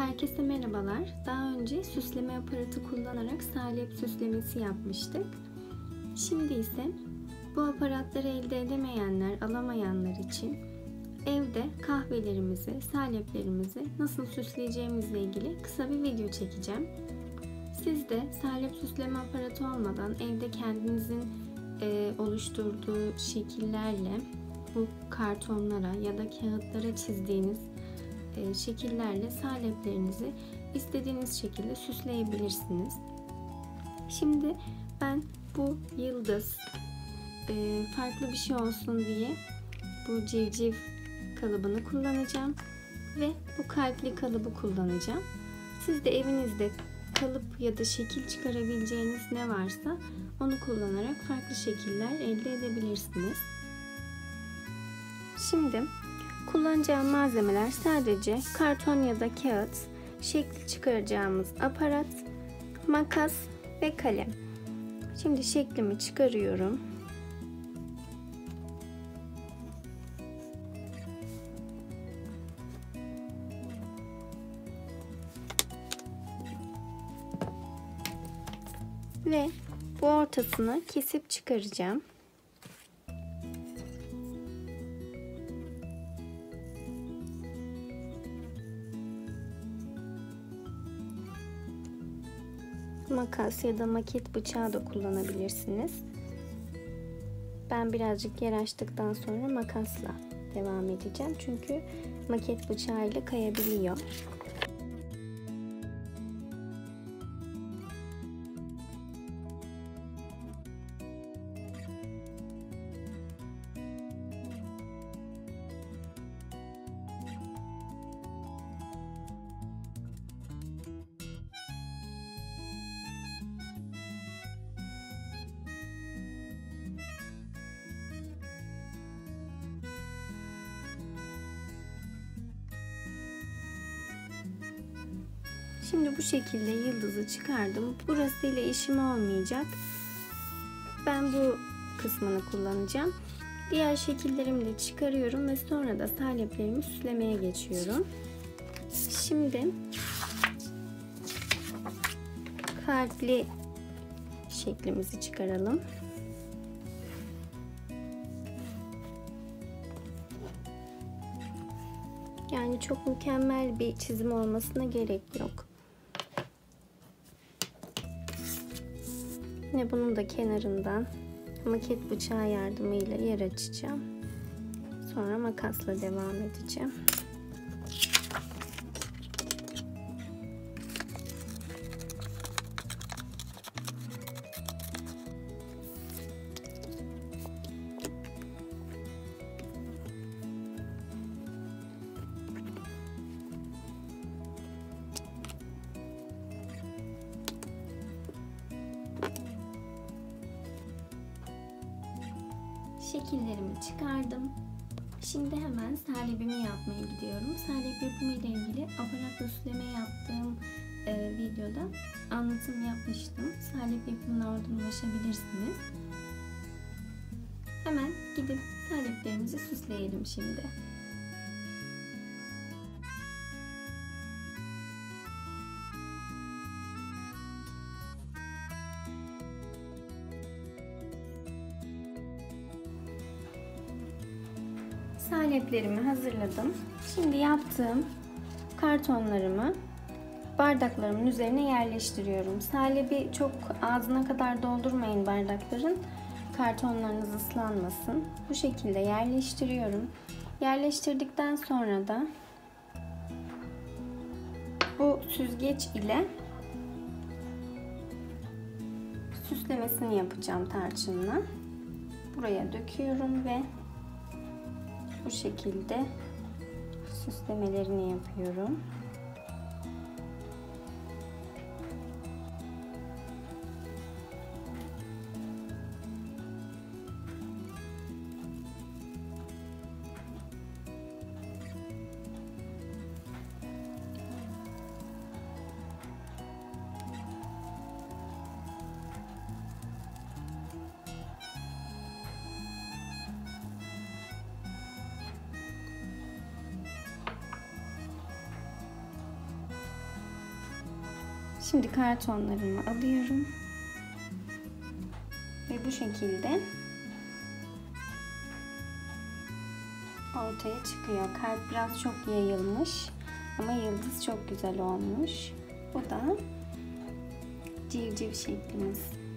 Herkese merhabalar. Daha önce süsleme aparatı kullanarak salep süslemesi yapmıştık. Şimdi ise bu aparatları elde edemeyenler, alamayanlar için evde kahvelerimizi, saleplerimizi nasıl süsleyeceğimizle ilgili kısa bir video çekeceğim. Siz de salep süsleme aparatı olmadan evde kendinizin oluşturduğu şekillerle bu kartonlara ya da kağıtlara çizdiğiniz şekillerle saleplerinizi istediğiniz şekilde süsleyebilirsiniz. Şimdi ben bu yıldız farklı bir şey olsun diye bu civciv kalıbını kullanacağım ve bu kalpli kalıbı kullanacağım. Siz de evinizde kalıp ya da şekil çıkarabileceğiniz ne varsa onu kullanarak farklı şekiller elde edebilirsiniz. Şimdi kullanacağım malzemeler sadece karton ya da kağıt, şekli çıkaracağımız aparat, makas ve kalem. Şimdi şeklimi çıkarıyorum. Ve bu ortasını kesip çıkaracağım. Makas ya da maket bıçağı da kullanabilirsiniz. Ben birazcık yer açtıktan sonra makasla devam edeceğim. Çünkü maket bıçağı ile kayabiliyor. Şimdi bu şekilde yıldızı çıkardım. Burası ile işim olmayacak. Ben bu kısmını kullanacağım. Diğer şekillerimi de çıkarıyorum ve sonra da saleplerimi süslemeye geçiyorum. Şimdi kalpli şeklimizi çıkaralım. Yani çok mükemmel bir çizim olmasına gerek yok. Yine bunun da kenarından maket bıçağı yardımıyla yer açacağım. Sonra makasla devam edeceğim. Şekillerimi çıkardım. Şimdi hemen salepimi yapmaya gidiyorum. Salep yapımı ile ilgili aparatla süsleme yaptığım videoda anlatım yapmıştım. Salep yapımına oradan ulaşabilirsiniz. Hemen gidip saleplerimizi süsleyelim şimdi. Saleplerimi hazırladım. Şimdi yaptığım kartonlarımı bardaklarımın üzerine yerleştiriyorum. Salebi çok ağzına kadar doldurmayın bardakların. Kartonlarınız ıslanmasın. Bu şekilde yerleştiriyorum. Yerleştirdikten sonra da bu süzgeç ile süslemesini yapacağım tarçınla. Buraya döküyorum ve bu şekilde süslemelerini yapıyorum. Şimdi kartonlarımı alıyorum. Ve bu şekilde ortaya çıkıyor. Kalp biraz çok yayılmış ama yıldız çok güzel olmuş. Bu da civciv şeklimiz.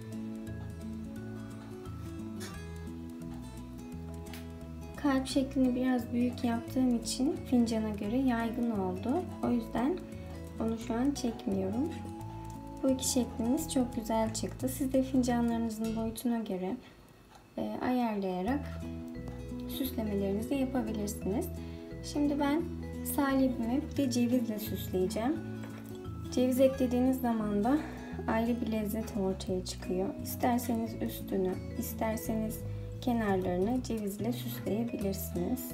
Kalp şeklini biraz büyük yaptığım için fincana göre yaygın oldu. O yüzden onu şu an çekmiyorum. Bu iki şeklimiz çok güzel çıktı. Siz de fincanlarınızın boyutuna göre ayarlayarak süslemelerinizi yapabilirsiniz. Şimdi ben salebimi bir de cevizle süsleyeceğim. Ceviz eklediğiniz zaman da ayrı bir lezzet ortaya çıkıyor. İsterseniz üstünü, isterseniz kenarlarını cevizle süsleyebilirsiniz.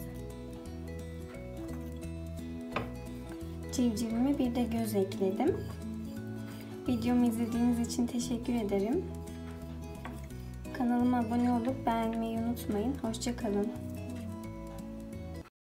Civcivime bir de göz ekledim. Videomu izlediğiniz için teşekkür ederim. Kanalıma abone olup beğenmeyi unutmayın. Hoşça kalın.